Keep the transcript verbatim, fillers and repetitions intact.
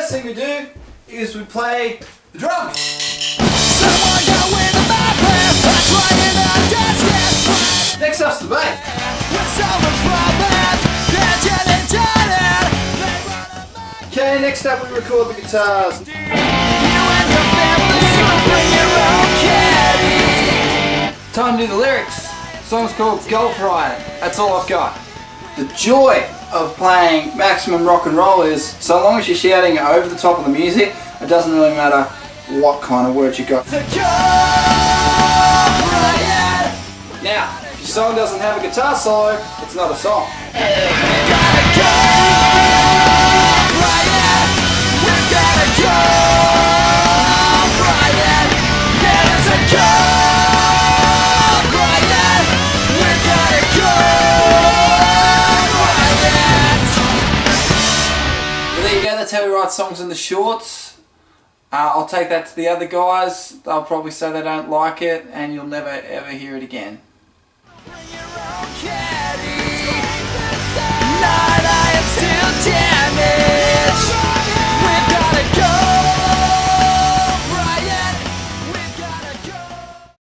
first thing we do is we play the drums. Next up's the bass. Okay, next up we record the guitars. Time to do the lyrics. The song's called Golf Riot. That's all I've got. The joy of playing maximum rock and roll is, so long as you're shouting over the top of the music, it doesn't really matter what kind of words you got. Now, if your song doesn't have a guitar solo, it's not a song. That's how we write songs in the shorts. Uh, I'll take that to the other guys. They'll probably say they don't like it and you'll never ever hear it again.